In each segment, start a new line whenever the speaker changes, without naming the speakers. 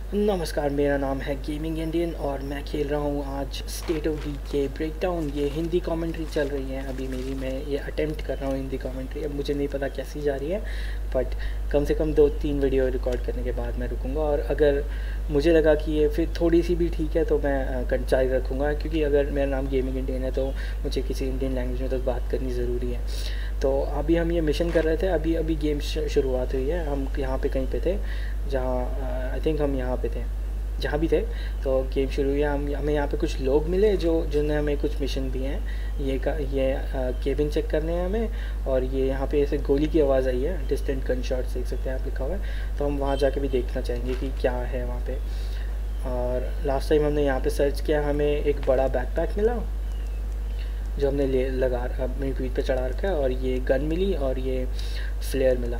नमस्कार, मेरा नाम है गेमिंग इंडियन और मैं खेल रहा हूँ आज स्टेट ऑफ डीके ब्रेकडाउन। ये हिंदी कमेंट्री चल रही है अभी मेरी, मैं ये अटेम्प्ट कर रहा हूँ हिंदी कमेंट्री। अब मुझे नहीं पता कैसी जा रही है, बट कम से कम 2-3 वीडियो रिकॉर्ड करने के बाद मैं रुकूँगा, और अगर मुझे लगा कि ये फिर थोड़ी सी भी ठीक है तो मैं जारी रखूँगा, क्योंकि अगर मेरा नाम गेमिंग इंडियन है तो मुझे किसी इंडियन लैंग्वेज में तो बात करनी ज़रूरी है। तो अभी हम ये मिशन कर रहे थे, अभी गेम शुरुआत हुई है। हम यहाँ पे कहीं पे थे जहाँ आई थिंक हम यहाँ पे थे, जहाँ भी थे। तो गेम शुरू हुई, हमें यहाँ पे कुछ लोग मिले जिन्होंने हमें कुछ मिशन दिए हैं। ये केबिन चेक करने हैं हमें, और ये यहाँ पे ऐसे गोली की आवाज़ आई है, डिस्टेंट गन शॉट्स देख सकते हैं आप, लिखा हुआ है। तो हम वहाँ जाके भी देखना चाहेंगे कि क्या है वहाँ पे। और लास्ट टाइम हमने यहाँ पे सर्च किया, हमें एक बड़ा बैकपैक मिला जो हमने अपनी पीठ पे चढ़ा रखा है, और ये गन मिली और ये फ्लेयर मिला।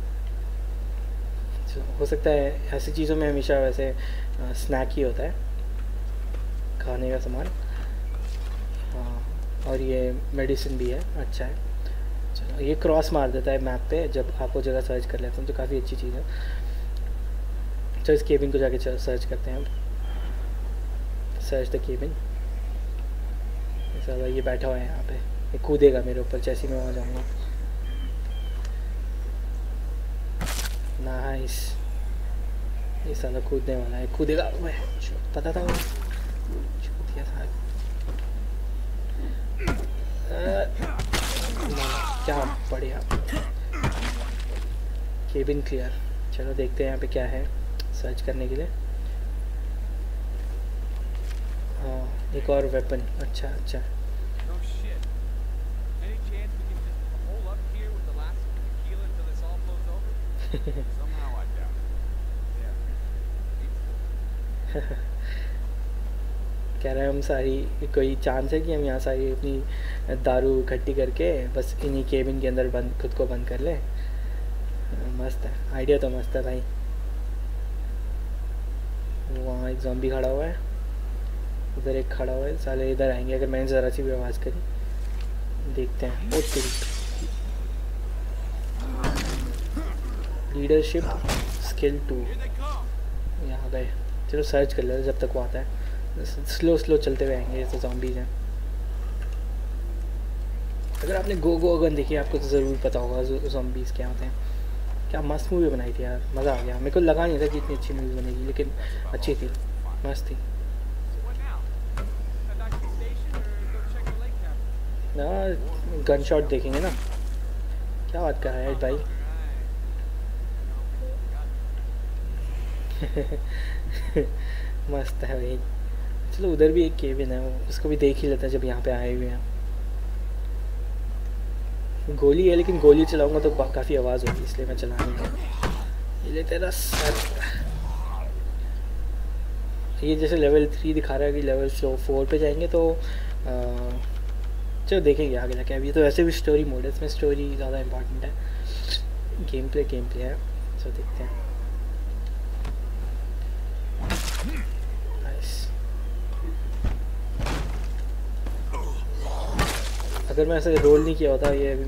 हो सकता है ऐसी चीज़ों में हमेशा वैसे स्नैक ही होता है, खाने का सामान। हाँ, और ये मेडिसिन भी है, अच्छा है। चलो, ये क्रॉस मार देता है मैप पे जब आप वो जगह सर्च कर लेते हैं, तो काफ़ी अच्छी चीज़ है। चलो इस केबिन को जाके सर्च करते हैं हम। Search the cabin. ऐसा ये बैठा हुआ है यहाँ पे, ये कूदेगा मेरे ऊपर जैसे ही मैं वहाँ जाऊँगा। नाइस, ये साला कूदने वाला है, कूदेगा। वह पता था मुझे, दिया था। क्या बढ़िया, केबिन क्लियर। चलो देखते हैं यहाँ पे क्या है सर्च करने के लिए। हाँ, एक और वेपन, अच्छा अच्छा। कह रहे हैं हम सारी, कोई चांस है कि हम यहाँ सारी अपनी दारू इकट्ठी करके बस इन्हीं केबिन के अंदर खुद को बंद कर लें। मस्त है, आइडिया तो मस्त है भाई। वहाँ एक ज़ॉम्बी खड़ा हुआ है, उधर एक खड़ा हुआ है, साले इधर आएंगे अगर मैंने ज़रा सी भी आवाज़ करी। देखते हैं। ओ लीडरशिप स्किल 2 यहाँ गए। चलो सर्च कर लेते जब तक वो आता है। स्लो चलते हुए आएंगे, जैसे ज़ॉम्बीज़ हैं। अगर आपने गो अगन देखी आपको तो ज़रूर पता होगा ज़ॉम्बीज़ क्या होते हैं। क्या मस्त मूवी बनाई थी यार, मज़ा आ गया। मेरे को लगा नहीं था कि इतनी अच्छी मूवी बनेगी, लेकिन अच्छी थी, मस्त थी ना। गन शॉट देखेंगे ना। क्या बात कर रहा है भाई। मस्त है भाई। चलो उधर भी एक केबिन है, उसको भी देख ही लेते हैं जब यहाँ पे आए हुए हैं। गोली है, लेकिन गोली चलाऊंगा तो काफ़ी आवाज़ होगी, इसलिए मैं चला नहीं रहा। ये तेरा सर, ये जैसे लेवल 3 दिखा रहा है कि लेवल 4 पे जाएंगे तो चलो देखेंगे आगे जाके। अभी तो वैसे भी स्टोरी मोड है, इसमें स्टोरी ज़्यादा इम्पॉर्टेंट है। गेम प्ले है, चलो देखते हैं। अगर मैं ऐसे रोल नहीं किया होता, ये अभी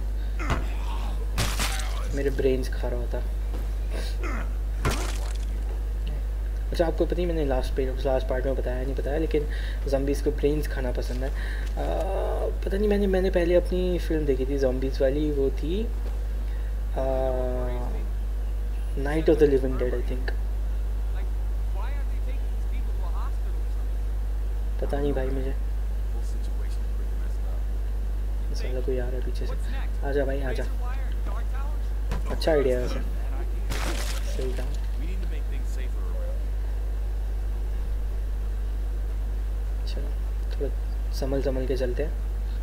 मेरे ब्रेन्स खा रहा होता। अच्छा, आपको पता ही, मैंने लास्ट पार्ट में बताया, लेकिन ज़ॉम्बीज़ को ब्रेन्स खाना पसंद है। पता नहीं, मैंने पहले अपनी फिल्म देखी थी ज़ॉम्बीज़ वाली, वो थी night of the living dead I think. पता नहीं भाई मुझे। साला कोई आ रहा है पीछे से। आजा भाई आजा। अच्छा आइडिया है वैसे, सही था। चलो थोड़ा संभल के चलते हैं।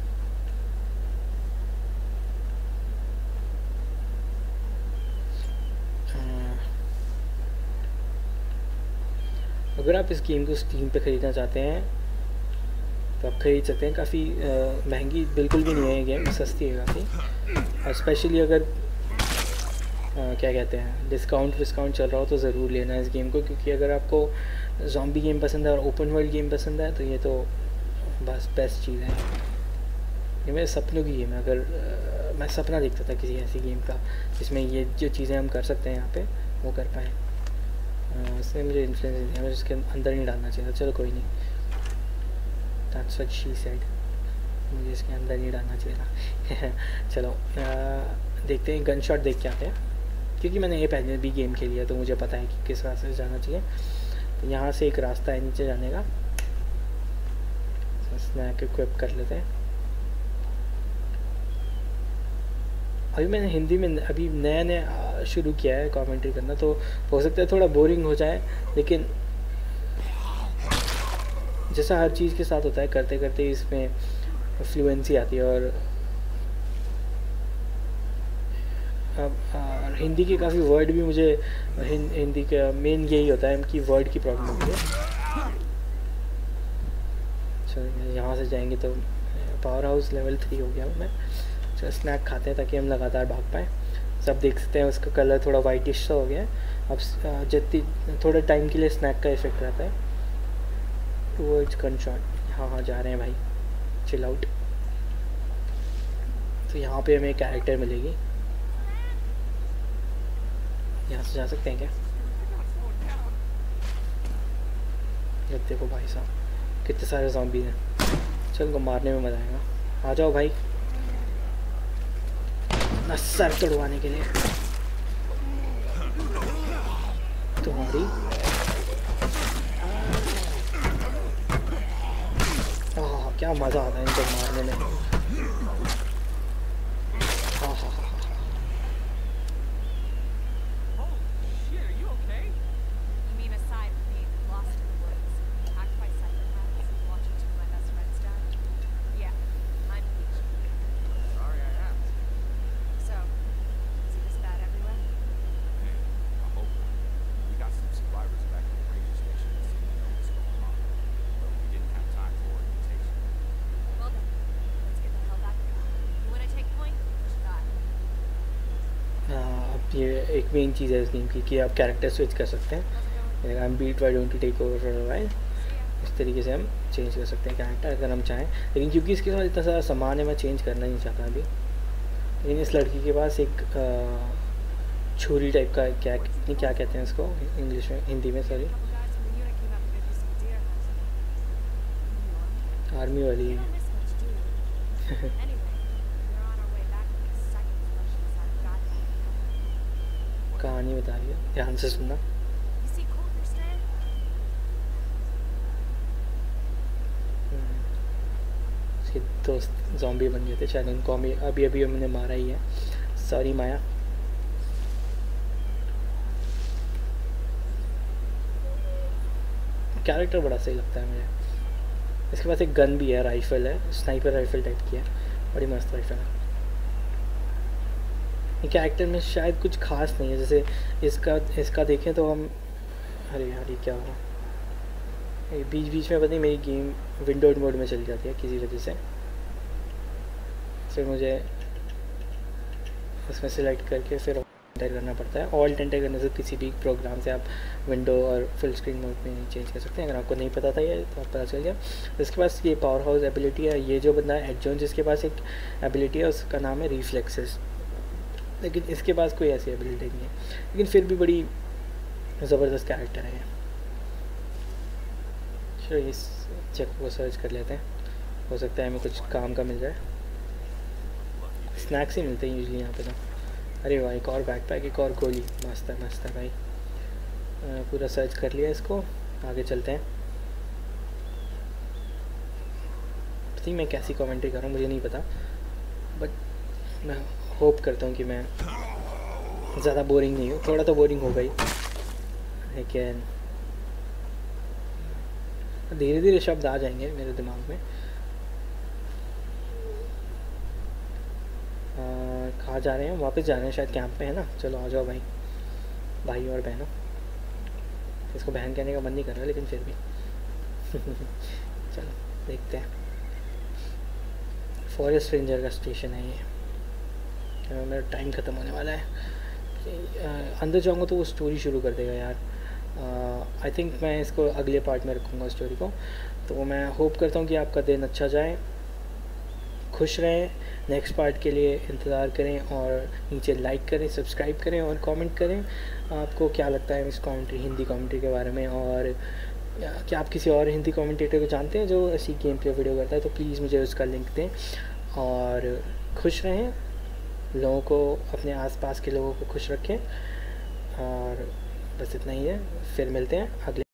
अगर आप इस गेम को स्टीम पे ख़रीदना चाहते हैं तो आप खरीद सकते हैं। काफ़ी महंगी बिल्कुल भी नहीं है ये गेम, सस्ती है काफ़ी। और स्पेशली अगर क्या कहते हैं, डिस्काउंट चल रहा हो तो ज़रूर लेना है इस गेम को, क्योंकि अगर आपको ज़ॉम्बी गेम पसंद है और ओपन वर्ल्ड गेम पसंद है तो ये तो बस बेस्ट चीज़ है। ये मेरे सपनों की गेम है। अगर मैं सपना देखता था किसी ऐसी गेम का जिसमें ये जो चीज़ें हम कर सकते हैं यहाँ पे वो कर पाएँ। उसने मुझे इन्फ्लुएंस दिया, मुझे उसके अंदर नहीं डालना चाहिए। चलो कोई नहीं, दैट्स व्हाट शी सेड, मुझे इसके अंदर नहीं डालना चाहिए था। चलो देखते हैं, गन शॉट देख के आते हैं, क्योंकि मैंने ये पहले भी गेम खेली है तो मुझे पता है कि किस रास्ते से जाना चाहिए। तो यहाँ से एक रास्ता है नीचे जाने का, स्नैक इक्विप कर लेते हैं। अभी मैंने हिंदी में अभी नया नया शुरू किया है कमेंट्री करना, तो हो सकता है थोड़ा बोरिंग हो जाए, लेकिन जैसा हर चीज़ के साथ होता है, करते करते इसमें फ्लुएंसी आती है। और अब हिंदी के काफ़ी वर्ड भी मुझे हिंदी का मेन यही होता है कि वर्ड की प्रॉब्लम होती है। चलो यहाँ से जाएंगे तो पावर हाउस लेवल 3 हो गया मैं। चलो स्नैक खाते हैं ताकि हम लगातार भाग पाएँ। सब देख सकते हैं उसका कलर थोड़ा वाइटिश सा हो गया है। अब जितनी थोड़े टाइम के लिए स्नैक का इफेक्ट रहता है। टूवर्ड्स गन शॉट, हाँ जा रहे हैं भाई, चिल आउट। तो यहाँ पे हमें कैरेक्टर मिलेगी, यहाँ से जा सकते हैं क्या? जब देखो भाई साहब कितने सारे ज़ॉम्बी हैं, चल उनको मारने में मज़ा आएगा। आ जाओ भाई, ना सर तोड़वाने के लिए तुम्हारी। क्या मज़ा आता है इनको मारने में। हाँ हाँ हाँ हाँ। ये एक मेन चीज़ है इस गेम की कि आप कैरेक्टर स्विच कर सकते हैं। I am beat, why don't you take over for a while, इस तरीके से हम चेंज कर सकते हैं कैरेक्टर अगर हम चाहें। लेकिन क्योंकि इसके साथ इतना सारा सामान है, मैं चेंज करना नहीं चाहता अभी। लेकिन इस लड़की के पास एक छुरी टाइप का, क्या कहते हैं इसको इंग्लिश में, हिंदी में सॉरी, आर्मी वाली कहानी बता रही है, ध्यान से सुनना। उसके दोस्त ज़ॉम्बी बन गए थे शायद, उनको अभी अभी हमने मारा ही है। सॉरी माया। कैरेक्टर बड़ा सही लगता है मुझे। इसके पास एक गन भी है, राइफ़ल है, स्नाइपर राइफ़ल टाइप की है, बड़ी मस्त राइफ़ल है। कैरेक्टर में शायद कुछ खास नहीं है, जैसे इसका देखें तो हम, अरे यार ये क्या हुआ, बीच बीच में पता नहीं मेरी गेम विंडोड मोड में चली जाती है किसी वजह से, फिर मुझे उसमें सेलेक्ट करके फिर एंटर करना पड़ता है। ऑल्ट एंटर करने से किसी भी प्रोग्राम से आप विंडो और फुल स्क्रीन मोड में चेंज कर सकते हैं। अगर आपको नहीं पता था ये तो आप पता चल गया। इसके पास ये पावर हाउस एबिलिटी है। ये जो बंदा है एड जोन, जिसके पास एक एबिलिटी है उसका नाम है रिफ्लेक्सेस, लेकिन इसके पास कोई ऐसी एबिलिटी नहीं है, लेकिन फिर भी बड़ी ज़बरदस्त कैरेक्टर है। चलो इस जगह को सर्च कर लेते हैं, हो सकता है हमें कुछ काम का मिल जाए। स्नैक्स ही मिलते हैं यूजली यहाँ पे तो। अरे वाह, एक और बैकपैक, एक और गोली, मस्त है भाई। पूरा सर्च कर लिया इसको, आगे चलते हैं। पता मैं कैसी कमेंट्री कर रहा हूँ मुझे नहीं पता, बट मैं होप करता हूँ कि मैं ज़्यादा बोरिंग नहीं हूँ। थोड़ा तो बोरिंग हो गई, लेकिन धीरे धीरे शब्द आ जाएंगे मेरे दिमाग में। कहाँ जा रहे हैं? वापस जा रहे हैं शायद, कैंप पे है ना। चलो आ जाओ भाई, भाई और बहनों। इसको बहन कहने का मन नहीं कर रहा, लेकिन फिर भी चलो देखते हैं। फॉरेस्ट रेंजर का स्टेशन है ये। मेरा टाइम ख़त्म होने वाला है। अंदर जाऊँगा तो वो स्टोरी शुरू कर देगा यार। आई थिंक मैं इसको अगले पार्ट में रखूँगा स्टोरी को। तो मैं होप करता हूँ कि आपका दिन अच्छा जाए। खुश रहें, नेक्स्ट पार्ट के लिए इंतज़ार करें और नीचे लाइक करें, सब्सक्राइब करें और कमेंट करें आपको क्या लगता है इस कमेंट्री, हिंदी कमेंट्री के बारे में। और क्या आप किसी और हिंदी कमेंटेटर को जानते हैं जो ऐसी गेम प्ले वीडियो करता है, तो प्लीज़ मुझे उसका लिंक दें। और खुश रहें, लोगों को, अपने आसपास के लोगों को खुश रखें। और बस इतना ही है, फिर मिलते हैं अगले